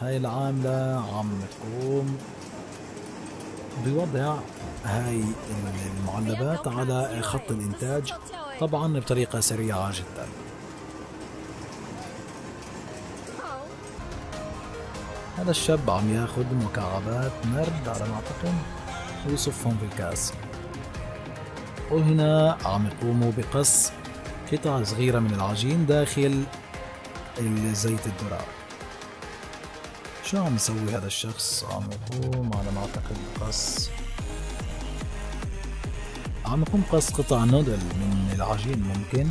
هاي العاملة عم تقوم بوضع هاي المعلبات على خط الإنتاج، طبعا بطريقة سريعة جدا. هذا الشاب عم ياخد مكعبات نرد على ما أعتقد ويصفهم في الكاس، وهنا عم يقوموا بقص قطع صغيرة من العجين داخل زيت الذرة. شو عم يسوي هذا الشخص؟ عم يقوم على ما أعتقد قص قطع نودل من العجين ممكن،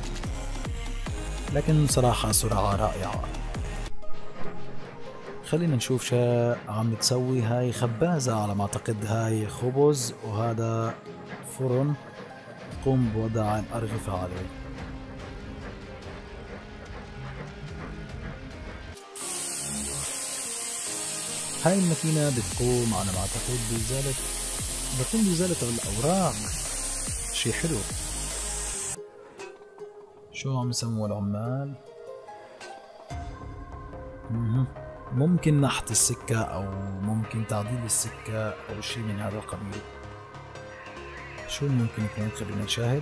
لكن صراحة سرعة رائعة. خلينا نشوف شو عم تسوي. هاي خبازة على ما أعتقد، هاي خبز وهذا فرن تقوم بوضع الأرغفة عليه. هاي الماكينة بتقوم على ما أعتقد بإزالة الأوراق. شي حلو. شو عم يسموا العمال؟ ممكن نحت السكة أو ممكن تعديل السكة أو شي من هذا القبيل. شو ممكن يكون؟ خلينا نشاهد.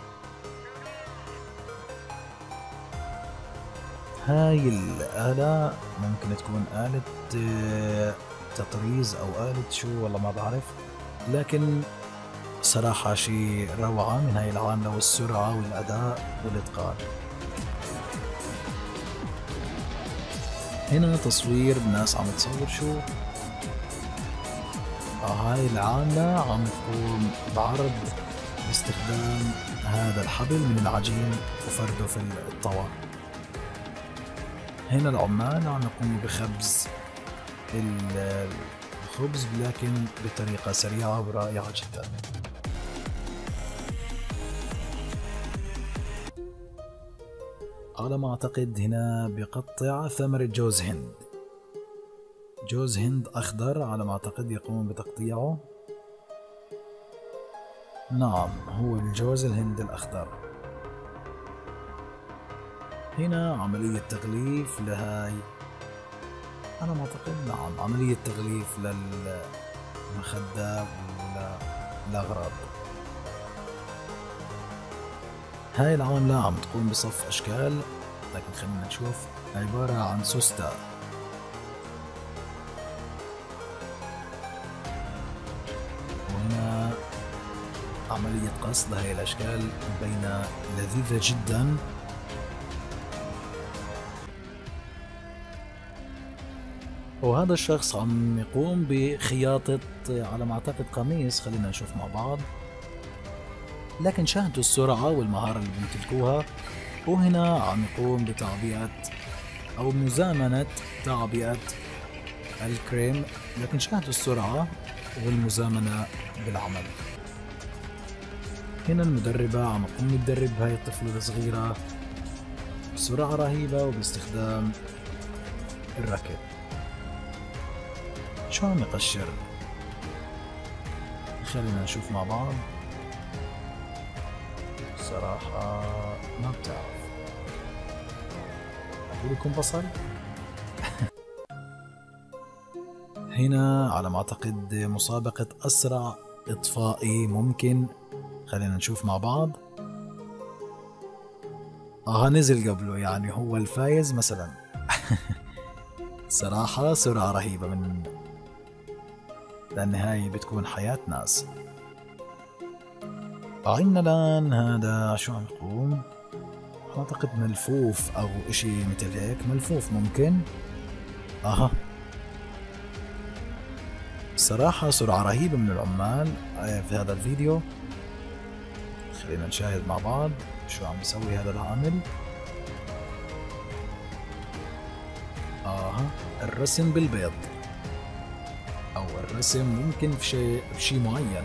هاي الآلة ممكن تكون آلة تطريز أو آلة شو والله ما بعرف، لكن صراحة شي روعة من هاي العاملة، والسرعة والأداء والإتقان. هنا تصوير ناس عم تصور شو. هاي العاملة عم تقوم بعرض باستخدام هذا الحبل من العجين وفرده في الطاوة. هنا العمال عم يقوموا بخبز الخبز لكن بطريقة سريعة ورائعة جدا. على ما أعتقد هنا بقطع ثمرة جوز هند. جوز هند أخضر على ما أعتقد، يقوم بتقطيعه. نعم، هو الجوز الهند الأخضر. هنا عملية تغليف لهاي، أنا ما أعتقد، نعم عملية تغليف للمخدة والأغراض. هاي العاملة عم تقوم بصف أشكال، لكن خلينا نشوف. عبارة عن سوسته. وهنا عملية قص لهاي الأشكال بين لذيذة جدا. وهذا الشخص عم يقوم بخياطة على ما أعتقد قميص. خلينا نشوف مع بعض، لكن شاهدوا السرعة والمهارة اللي بيمتلكوها. وهنا عم يقوم بتعبئة أو مزامنة تعبئة الكريم، لكن شاهدوا السرعة والمزامنة بالعمل. هنا المدربة عم تقوم تدرب هاي الطفلة الصغيرة بسرعة رهيبة وباستخدام الراكت. شو عم يقشر؟ خلينا نشوف مع بعض. صراحة ما بتعرف، أقول لكم بصل. هنا على ما أعتقد مسابقة أسرع إطفائي ممكن. خلينا نشوف مع بعض. نزل قبله، يعني هو الفايز مثلا. صراحة سرعة رهيبة لأن هاي بتكون حياة ناس. عنا الآن هذا شو عم يقوم؟ أعتقد ملفوف أو إشي مثل هيك، ملفوف ممكن. صراحة سرعة رهيبة من العمال في هذا الفيديو. خلينا نشاهد مع بعض شو عم يسوي هذا العامل. الرسم بالبيض أو الرسم ممكن بشي معين.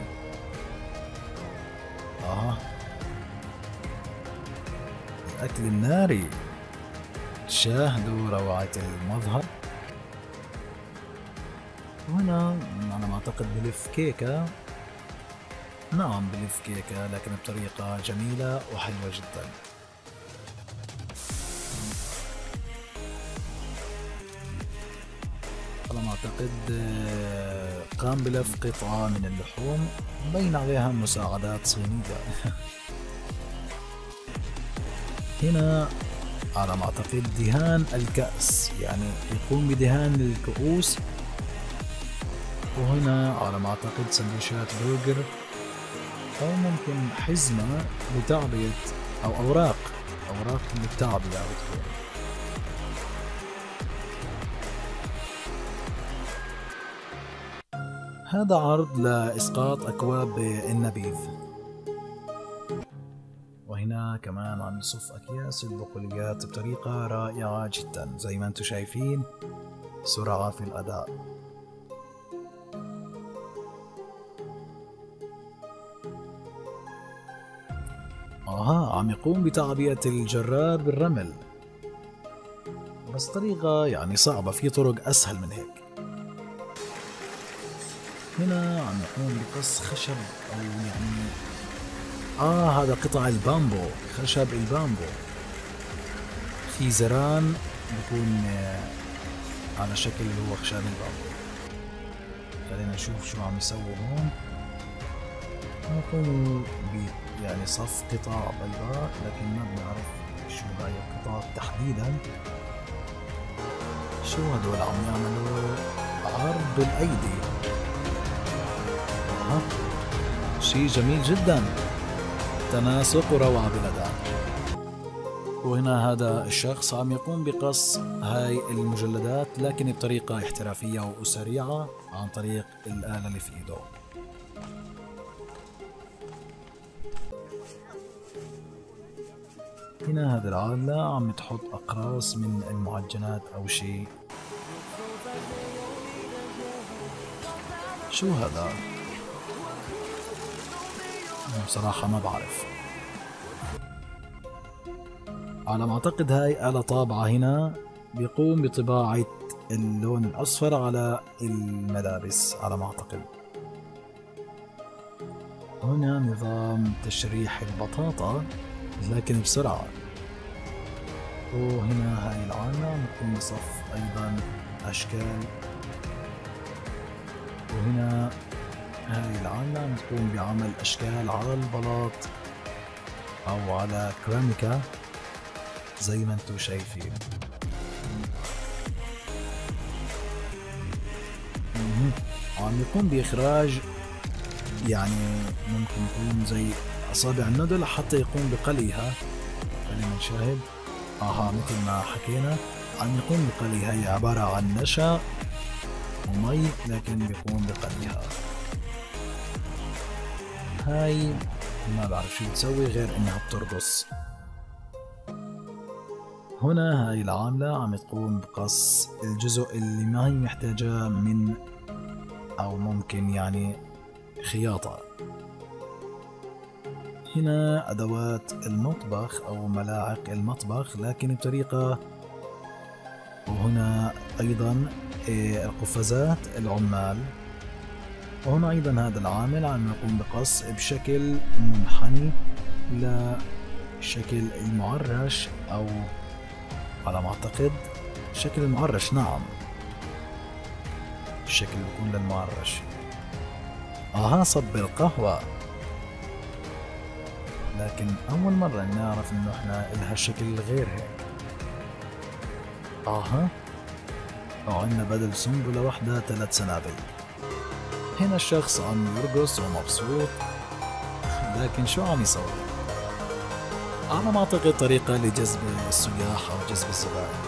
الأكل الناري. شاهدوا روعة المظهر. وهنا أنا ما أعتقد بلف كيكة. نعم بلف كيكة، لكن بطريقة جميلة وحلوة جدا. على ما أعتقد قام بلف قطعة من اللحوم مبين عليها مساعدات صينية. هنا على ما أعتقد دهان الكأس، يعني يقوم بدهان الكؤوس. وهنا على ما أعتقد سندويشات برجر، أو ممكن حزمة لتعبئة أو أوراق للتعبئة بتكون. هذا عرض لإسقاط أكواب النبيذ. وهنا كمان عم يصف أكياس البقوليات بطريقة رائعة جدا، زي ما انتم شايفين سرعة في الأداء. عم يقوم بتعبئة الجرار بالرمل، بس طريقة يعني صعبة، في طرق أسهل من هيك. هنا عم يقوم بقص خشب أو يعني هذا قطع البامبو، خشب البامبو، في زران بكون على شكل اللي هو خشب البامبو. خلينا نشوف شو عم يسووا هون. يقوموا يعني صف قطع بيضاء، لكن ما بنعرف شو هاي القطع تحديدا. شو هدول عم يعملوا؟ عرض الأيدي. شي جميل جدا، تناسق وروعة بالأداء. وهنا هذا الشخص عم يقوم بقص هاي المجلدات، لكن بطريقة احترافية وسريعة عن طريق الآلة اللي في ايده. هنا هذه العالة عم تحط أقراص من المعجنات أو شيء. شو هذا؟ بصراحة ما بعرف. على ما أعتقد هاي آلة طابعة، هنا بيقوم بطباعة اللون الأصفر على الملابس على ما أعتقد. هنا نظام تشريح البطاطا لكن بسرعة. وهنا هاي العالة نقوم بصف أيضا أشكال. وهنا هاي العالة نقوم بعمل أشكال على البلاط أو على كراميكا زي ما انتم شايفين. عم يقوم بإخراج يعني ممكن يكون زي أصابع الندل حتى يقوم بقليها. خلينا نشاهد. مثل ما حكينا عم يقوم بقليها، هي عبارة عن نشا ومي لكن بيقوم بقليها. هاي ما بعرف شو بتسوي غير انها بترقص. هنا هاي العاملة عم تقوم بقص الجزء اللي ما هي محتاجة من او ممكن يعني خياطة. هنا ادوات المطبخ او ملاعق المطبخ لكن بطريقة. وهنا ايضا القفازات العمال. وهنا ايضا هذا العامل عم يقوم بقص بشكل منحني لشكل المعرش او على ما اعتقد شكل المعرش. نعم، الشكل بيكون للمعرش. صب القهوة، لكن اول مرة نعرف انه احنا لها شكل غير هيك. وعندنا بدل سنبلة واحدة 3 سنابل. هنا الشخص عم يرقص ومبسوط، لكن شو عم يسوي؟ أنا ما أعتقد طريقة لجذب السياح أو جذب الزبائن.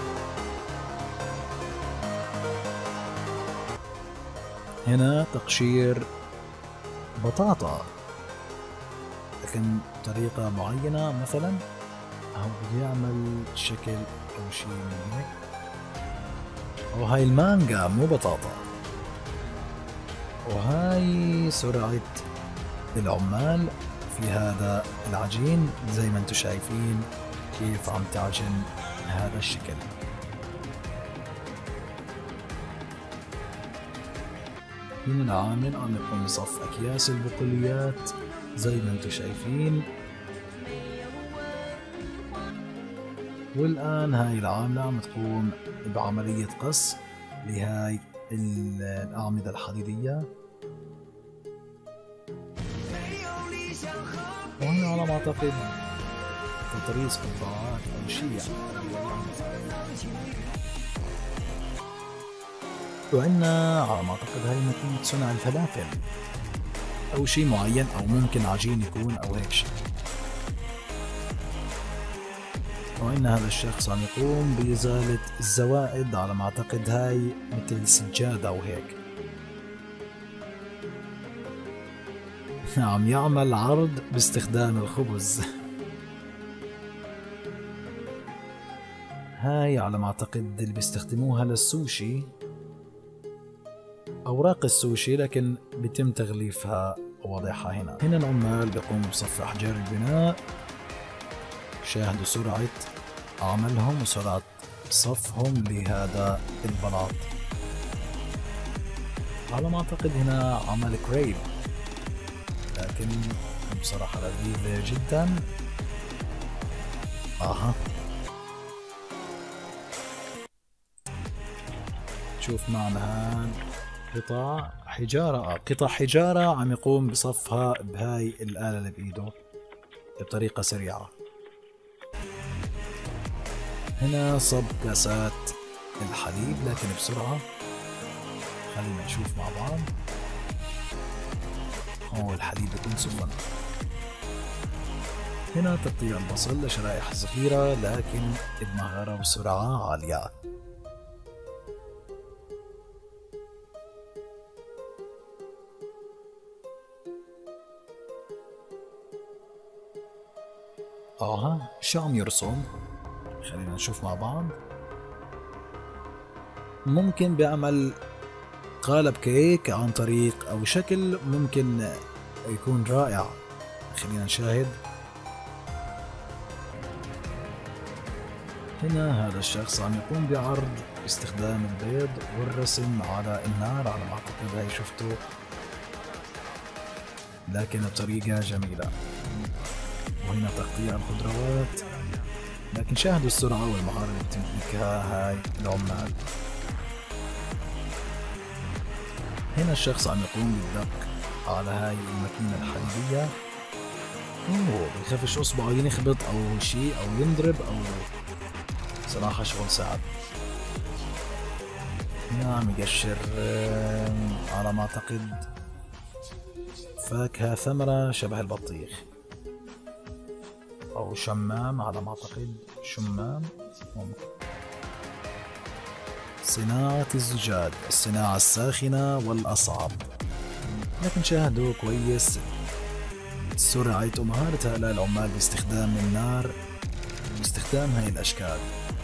هنا تقشير بطاطا لكن بطريقة معينة، مثلا أو بده يعمل شكل أو شيء من هيك. وهاي المانجا مو بطاطا. وهاي سرعة العمال في هذا العجين زي ما انتم شايفين كيف عم تعجن هذا الشكل. هنا العامل عم يقوم بصف أكياس البقوليات زي ما انتم شايفين. والآن هاي العاملة عم تقوم بعملية قص لهاي الأعمدة الحديدية. وهنا على ما أعتقد تطريز قبعات أو شيء يعني. وعندنا على ما أعتقد هاي ماكينة صنع الفلافل أو شيء معين، أو ممكن عجين يكون أو هيك شيء. وعندنا هذا الشخص عم يقوم بإزالة الزوائد، على ما أعتقد هاي مثل سجادة أو هيك. عم يعمل عرض باستخدام الخبز. هاي على ما أعتقد اللي بيستخدموها للسوشي، أوراق السوشي، لكن بيتم تغليفها ووضعها هنا. هنا العمال بيقوموا بصف أحجار البناء. شاهدوا سرعة عملهم وسرعة صفهم لهذا البلاط. على ما أعتقد هنا عمل كريب، لكن بصراحة لذيذة جدا. شوف معنا قطع حجارة، قطع حجارة عم يقوم بصفها بهاي الآلة اللي بإيده بطريقة سريعة. هنا صب كاسات الحليب لكن بسرعة. خلينا نشوف مع بعض. هو الحليب يكون سخن. هنا تقطيع البصل لشرائح صغيرة لكن بمهارة وسرعة عالية. شو عم يرسم؟ خلينا نشوف مع بعض. ممكن بيعمل قالب كيك عن طريق أو شكل ممكن يكون رائع. خلينا نشاهد. هنا هذا الشخص عم يقوم بعرض باستخدام البيض والرسم على النار، على ما أعتقد هاي شفته، لكن بطريقة جميلة. وهنا تقطيع الخضروات، لكن شاهدوا السرعة والمهارة اللي بتملكها هاي العمال. هنا الشخص عم يقوم بالدق على هاي الماكينة الحديدية. بيخافش اصبعه ينخبط او شيء او ينضرب، او صراحة شغل صعب. هنا عم يقشر على ما اعتقد فاكهة، ثمرة شبه البطيخ او شمام، على ما اعتقد شمام ممكن. صناعة الزجاج، الصناعة الساخنة والأصعب، لكن شاهدوا كويس سرعة ومهارة هؤلاء العمال باستخدام النار، باستخدام هاي الأشكال.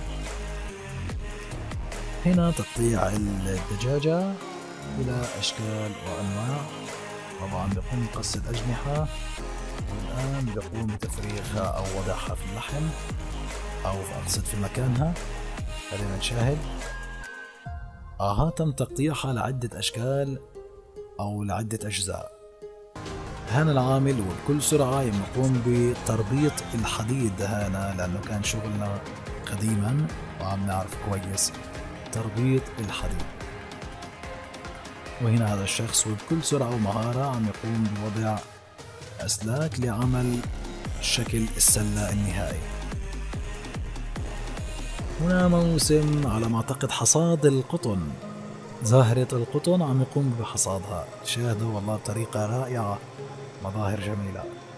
هنا تقطيع الدجاجة إلى أشكال وأنواع. طبعا بيقوم بقص الأجنحة، والآن بيقوم بتفريغها أو وضعها في اللحم، أو أقصد في مكانها. خلينا نشاهد. تم تقطيعها لعدة أشكال أو لعدة أجزاء. هنا العامل وبكل سرعة يقوم بتربيط الحديد، هنا لأنه كان شغلنا قديما وعم نعرف كويس تربيط الحديد. وهنا هذا الشخص وبكل سرعة ومهارة عم يقوم بوضع أسلاك لعمل شكل السلة النهائي. هنا موسم على ما أعتقد حصاد القطن، زاهرة القطن عم يقوم بحصادها. شاهدوا والله بطريقة رائعة، مظاهر جميلة.